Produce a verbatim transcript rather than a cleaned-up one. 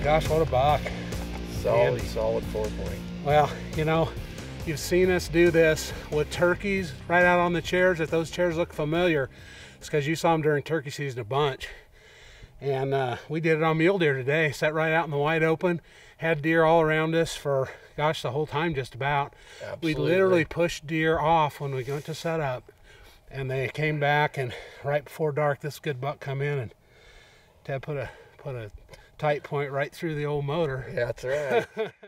gosh, what a buck. Solid, Andy. solid four point. Well, you know, you've seen us do this with turkeys right out on the chairs. If those chairs look familiar, it's because you saw them during turkey season a bunch. And uh, we did it on mule deer today. Sat right out in the wide open. Had deer all around us for, gosh, the whole time just about. Absolutely. We literally pushed deer off when we went to set up. And they came back, and right before dark, this good buck come in, and Ted put a, put a tight point right through the old motor. Yeah, that's right.